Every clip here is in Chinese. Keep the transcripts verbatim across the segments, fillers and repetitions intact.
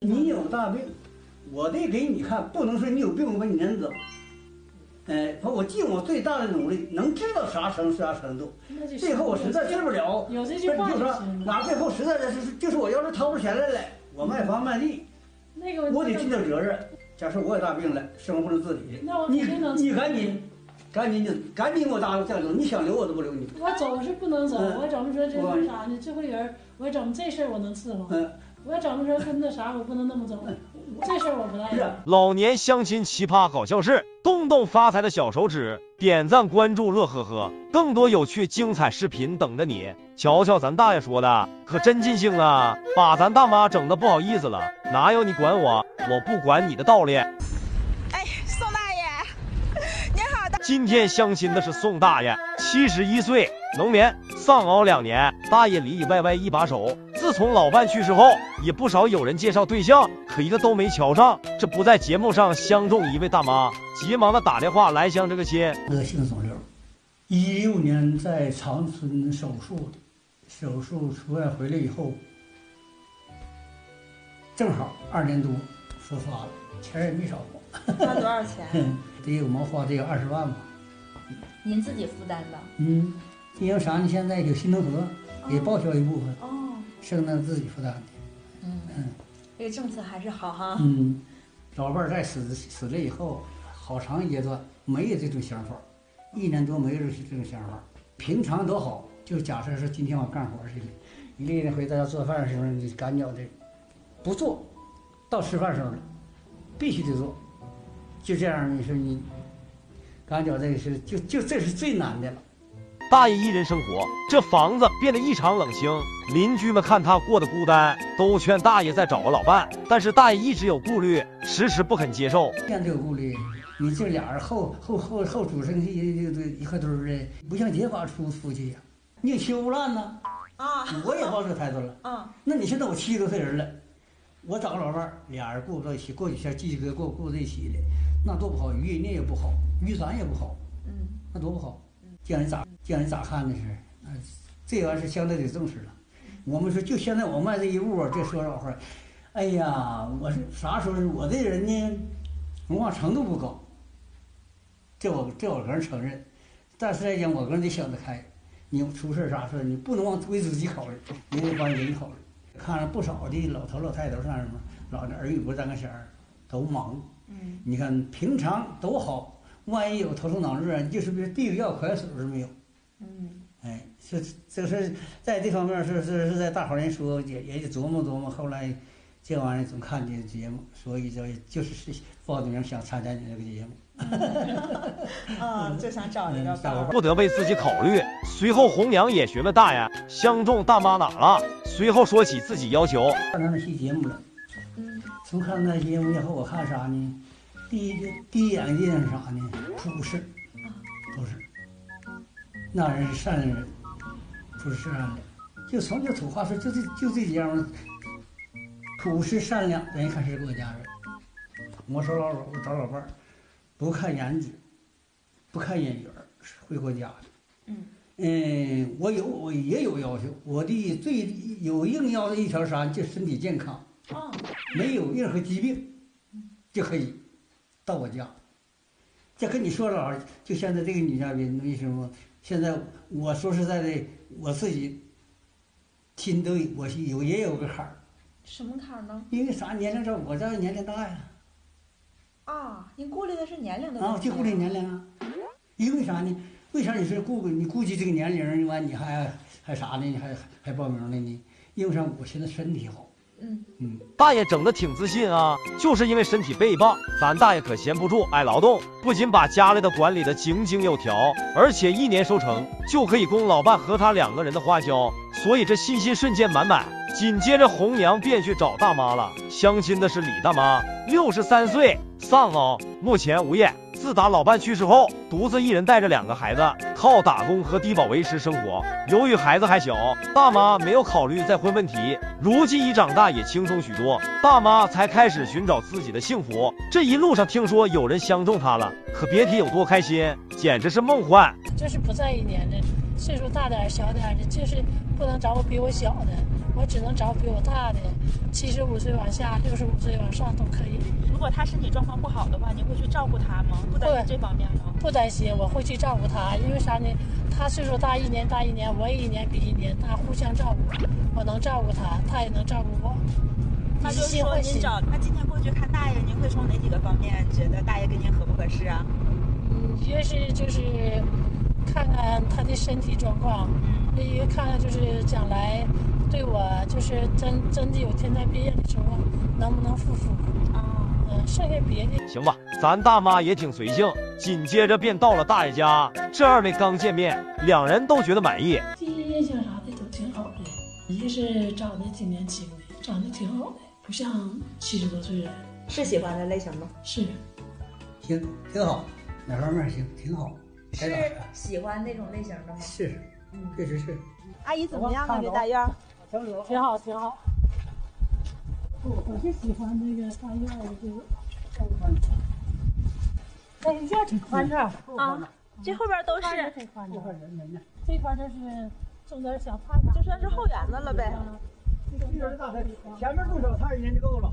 你有大病，我得给你看，不能说你有病我把你撵走。哎，我尽我最大的努力，能知道啥程啥程度。最后我实在治不了， 有这句话就行。 哪最后实在的是，就是我要是掏出钱来了，我卖房卖地， 那个我得尽到责任。假设我有大病了，生活不能自理，你你赶紧，赶紧就赶紧给我搭架走，你想留我都不留你。 我走是不能走，嗯、我怎么说这是啥呢？这回人我怎么这事儿我能伺候？嗯，我怎么说跟那啥我不能那么走？这事儿我不答应。 老年相亲奇葩搞笑事，动动发财的小手指，点赞关注乐呵呵，更多有趣精彩视频等着你。瞧瞧咱大爷说的，可真尽兴啊，把咱大妈整的不好意思了。哪有你管我，我不管你的道理。 哎，宋大爷，您好的。 今天相亲的是宋大爷，七十一岁，农民，丧偶两年，大爷里里外外一把手。自从老伴去世后，也不少有人介绍对象，可一个都没瞧上。这不在节目上相中一位大妈，急忙的打电话来相这个亲。 恶性肿瘤，一六年在长春手术的，手术出院回来以后，正好二年多复发了，钱也没少花。 花多少钱？ 得有毛花得有二十万吧。 您自己负担的？ 嗯，因为啥呢？现在有新农合，也报销一部分。哦。剩那自己负担的。 嗯嗯，这个政策还是好哈。 嗯，老伴儿在死死了以后，好长一阶段没有这种想法，一年多没有这种想法。平常都好，就假设是今天我干活去了，一累了回家做饭的时候，你赶脚的不做，到吃饭时候了，必须得做。就这样，你说你赶脚这个是就就这是最难的了。 大爷一人生活，这房子变得异常冷清，邻居们看他过得孤单，都劝大爷再找个老伴，但是大爷一直有顾虑，迟迟不肯接受。 现在有顾虑，你这俩人后后后后主生一一块堆儿的，不像结发出夫妻呀，你也修不烂呢。啊，我也抱这个态度了。啊，那你现在我七十多岁人了，我找个老伴儿，俩人过不到一起，过几天继续哥过过在一起的，那多不好，于你也不好，于咱也不好。嗯，那多不好。叫人咋叫人咋看的是，啊，这玩意儿是相对得重视了。我们说就现在我卖这一屋，这说老话，哎呀，我是啥时候我这人呢，文化程度不高，这我这我个人承认，但是来讲我个人得想得开，你出事啥事你不能往为自己考虑，你得帮人考虑。看了不少的老头老太太上什么，老的儿女不沾个弦儿，都忙。嗯，你看平常都好。万一有头疼脑热，就是别递个药快手是没有。嗯，哎，这这是在这方面是是是在大伙人说也也得琢磨琢磨。后来这玩意儿总看这个节目，所以就就是是报的名想参加你这个节目。 啊，就想找一个伴儿， 不得为自己考虑。随后红娘也询问大爷相中大妈哪了，随后说起自己要求。 看他那期节目了，嗯，从看那节目以后，我看啥呢？第一个第一眼印象是啥呢？朴实，朴实，那人是善人，朴实善良，就从这土话说，就这就这几样，朴实善良，人一看是个家人。我说老我找老伴儿，不看颜值，不看眼缘，会过家的。嗯嗯，我有我也有要求，我的最有硬要的一条啥，就身体健康，哦，没有任何疾病，就可以。到我家，这跟你说了，就现在这个女嘉宾，为什么现在我说实在的，我自己心都我有也有个坎儿。 什么坎儿呢？ 因为啥？年龄这我这年龄大呀。 啊，你顾虑的是年龄的问题啊？就顾虑年龄啊。因为啥呢？为啥你是顾你估计这个年龄完你还还啥呢？你还还报名了呢？因为啥？我现在身体好。 嗯嗯，大爷整的挺自信啊，就是因为身体背棒。咱大爷可闲不住，爱劳动，不仅把家里的管理的井井有条，而且一年收成就可以供老伴和他两个人的花销，所以这信心瞬间满满。紧接着红娘便去找大妈了，相亲的是李大妈，六十三岁，丧偶，目前无业。自打老伴去世后，独自一人带着两个孩子，靠打工和低保维持生活。由于孩子还小，大妈没有考虑再婚问题。如今一长大也轻松许多，大妈才开始寻找自己的幸福。这一路上听说有人相中她了，可别提有多开心，简直是梦幻。 就是不在意年龄，岁数大点小点的，就是不能找我比我小的。 我只能找比我大的，七十五岁往下、六十五岁往上都可以。 如果他身体状况不好的话，你会去照顾他吗？不担心这方面吗？ 不担心，我会去照顾他，因为啥呢？他岁数大，一年大一年，我也一年比一年大，互相照顾。我能照顾他，他也能照顾我。 那就是说，您找那今天过去看大爷，您会从哪几个方面觉得大爷跟您合不合适啊？ 嗯，一个是就是看看他的身体状况，另一个看看就是将来对我就是真真的有天灾变的时候能不能复苏啊？嗯，剩下别的行吧，咱大妈也挺随性，紧接着便到了大爷家。这二位刚见面，两人都觉得满意， 第一印象啥的都挺好的，一个是长得挺年轻的，长得挺好的，不像七十多岁人。 是喜欢的类型吗？ 是， 行，挺好，哪方面行，挺好。 是喜欢那种类型的吗？ 是，嗯，确实是。 阿姨怎么样啊？这大院挺好，挺好。我我是喜欢这个大院的这个，哎，院挺宽敞啊，这后边都是挺宽敞，这块就是种点小菜， 就算是后园子了呗。 前面种小菜一年就够了。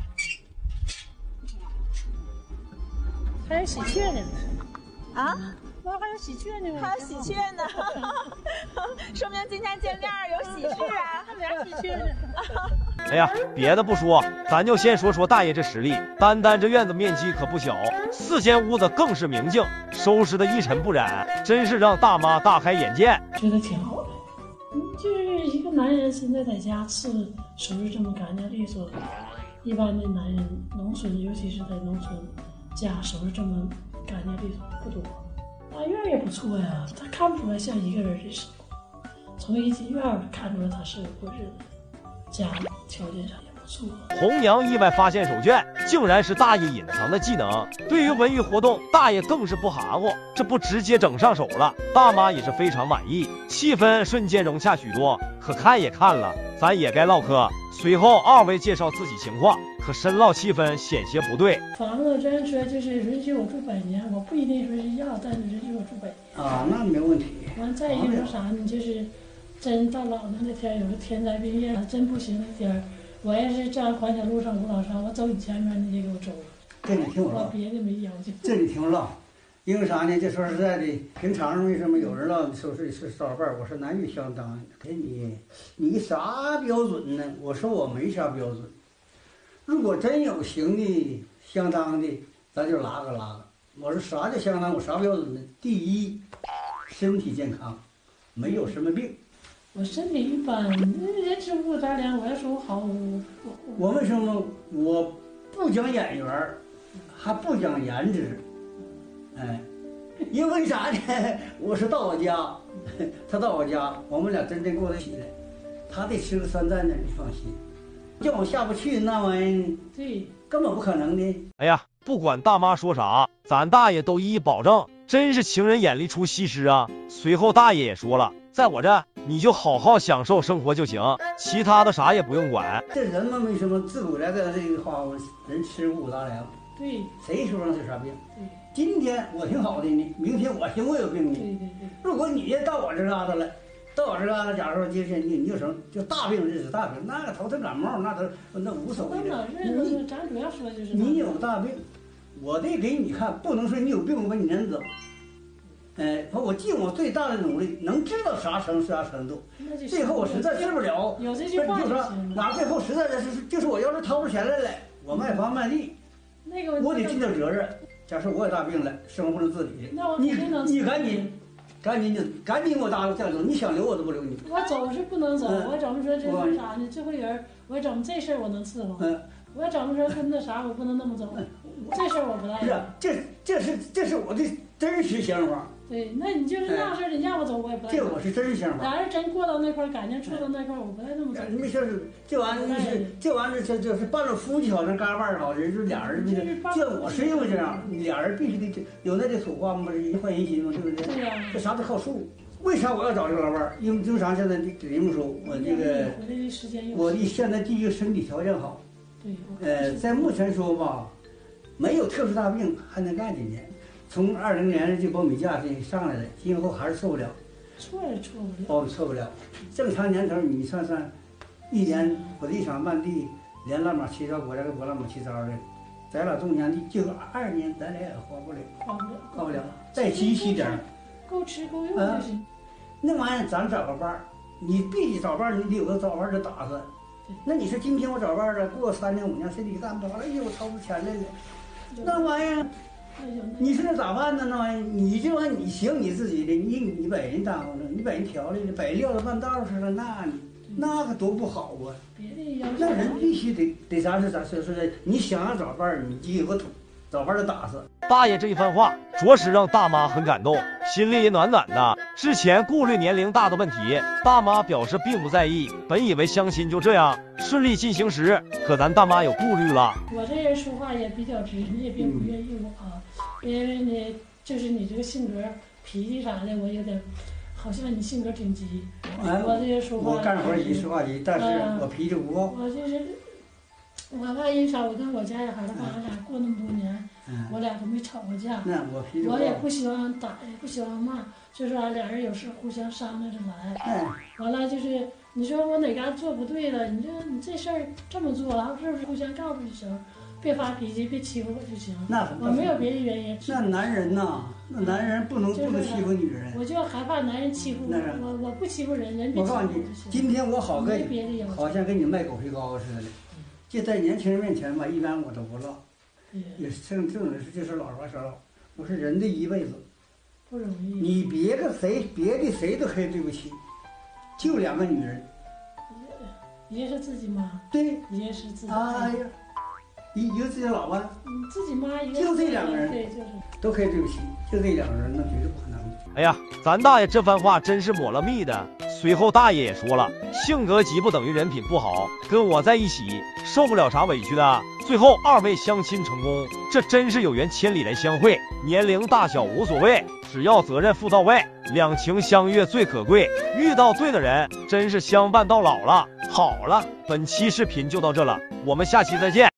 还有喜鹊呢。 啊？ 那还有喜鹊呢？ 还有喜鹊呢，说明今天见面有喜事啊！ 还俩喜鹊呢。 哎呀，别的不说，咱就先说说大爷这实力。单单这院子面积可不小，四间屋子更是明净，收拾的一尘不染，真是让大妈大开眼界。 觉得挺好的，嗯，就是一个男人现在在家吃收拾这么干净利索，一般的男人，农村尤其是在农村家收拾这么干净利索不多。大院也不错呀，他看不出来像一个人的生活，从一进院看出来他是过日子，家条件上也不错。 红娘意外发现手绢，竟然是大爷隐藏的技能。对于文娱活动，大爷更是不含糊，这不直接整上手了。大妈也是非常满意，气氛瞬间融洽许多。可看也看了，咱也该唠嗑。随后二位介绍自己情况，可深唠气氛险些不对。 房子真说就是允许我住百年，我不一定说是要，但是允许我住百年啊，那没问题。 完再一个说啥呢？就是真到老的那天，有个天灾病变，真不行那天，我要是站环小路上五老上，我走你前面你就给我走了。 这你听我唠， 我别的没要求。 这你听我唠，因为啥呢？这说实在的，平常为什么有人唠说是是少伴？我说男女相当，给你你啥标准呢？我说我没啥标准。如果真有行的相当的，咱就拉个拉个。我说啥叫相当？我啥标准呢？第一，身体健康，没有什么病。 我身体一般，人吃五杂粮。我要说我好，我我为什么我不讲眼缘儿，还不讲颜值？哎，因为啥呢？我是到我家，他到我家，我们俩真正过得起来。他得吃个酸蘸的，你放心。叫我下不去那玩意儿， 对， 根本不可能的。 哎呀，不管大妈说啥，咱大爷都一一保证，真是情人眼里出西施啊。随后大爷也说了，在我这你就好好享受生活就行，其他的啥也不用管。 这人们为什么自古来的这个话，人吃五杂粮？ 对， 谁说上是啥病？ 对， 今天我挺好的呢，明天我行我有病呢。 对对对。 如果你到我这嘎达了。到我这嘎达，假如说今天你你有什么就大病，这是大病，那个头疼感冒，那都那无所谓的。 你咱主要说就是你有大病，我得给你看，不能说你有病我把你撵走。哎，我尽我最大的努力，能知道啥程啥程度。最后我实在治不了， 有这句话就行。 哪最后实在的是就是我要是掏出钱来了，我卖房卖地， 那个我得尽点责任。假设我有大病了，生活不能自理， 那我你你赶紧。赶紧就赶紧给我搭带走！你想留我都不留你。 我走是不能走，嗯、我怎么说这是啥呢？这回人我怎么这事儿我能伺候？嗯，我怎么说跟那啥我不能那么走？嗯、这事儿我不带。 是，这这是这是我的真实想法。 对，那你就是那事儿，你让我走我也不带。 这我是真实想法。 俩人真过到那块儿，感情处到那块儿，我不带那么走。 没事儿，这玩意儿是这玩意儿，这就是伴着夫妻好，那嘎伴儿好，人就俩人这这我是因为这样，俩人必须得有那个土话嘛，不是一换人心嘛，对不对？ 对呀。 这啥都靠数。为啥我要找这个老伴儿？因为经常现在给人们说，我这个我的现在第一个身体条件好。 对。 呃，在目前说吧，没有特殊大病，还能干几年。从二零年这苞米价这上来了，今后还是错不了， 错也错不了， 苞米错不了。正常年头你算算， 一年我地场漫地，连拉马七糟，我这个不拉马七糟的，咱俩种年地就二年，咱俩也花不了， 花不了， 花不了，再积蓄点， 够吃够用就行。 那玩意儿咱找个伴儿，你必须找伴儿，你得有个找伴儿的打算。那你说今天我找伴儿了，过三年五年谁你干不着了？哎呦，我掏出钱来了，那玩意儿。你说那咋办呢？那玩意儿，你就按你行你自己的，你你把人耽误了，你把人调理了，把人撂到半道上了，那你那可多不好啊！那人必须得得啥是咋说说的？你想要找伴儿，你就有个找伴儿的打算。 大爷这一番话，着实让大妈很感动，心里也暖暖的。之前顾虑年龄大的问题，大妈表示并不在意。本以为相亲就这样顺利进行时，可咱大妈有顾虑了。 我这人说话也比较直，你也别不愿意我啊，因为呢，就是你这个性格、脾气啥的，我有点，好像你性格挺急。 哎、 我这人说话， 我干活急，说话急，但是我脾气不高。 我就是，我怕人啥，我跟我家里孩子，俺俩过那么多年。 嗯、 我俩都没吵过架， 那我脾气我也不喜欢打，也不喜欢骂，就是俺俩人有事互相商量着来。 哎， 完了就是你说我哪嘎做不对了，你这你这事儿这么做，是不是互相告诉就行？别发脾气，别欺负我就行。 那我没有别的原因。 那男人呐，那男人不能、 就是、 不能欺负女人。 我就害怕男人欺负我，我我不欺负人，人别欺负我就行。 我告诉你，今天我好跟你，好像跟你卖狗皮膏似的，就在年轻人面前吧，一般我都不唠。也正正的是，就是老实话说了，我说人的一辈子不容易。 你别个谁别的谁都可以对不起，就两个女人， 一个是自己妈， 对， 一个是自己。 哎呀，一一个自己老伴， 嗯，自己妈一个。 就这两个人， 对，就是都可以对不起，就这两个人，那绝对不可能。 哎呀，咱大爷这番话真是抹了蜜的。随后大爷也说了，性格急不等于人品不好，跟我在一起受不了啥委屈的。最后二位相亲成功，这真是有缘千里来相会，年龄大小无所谓，只要责任负到位，两情相悦最可贵，遇到对的人，真是相伴到老了。好了，本期视频就到这了，我们下期再见。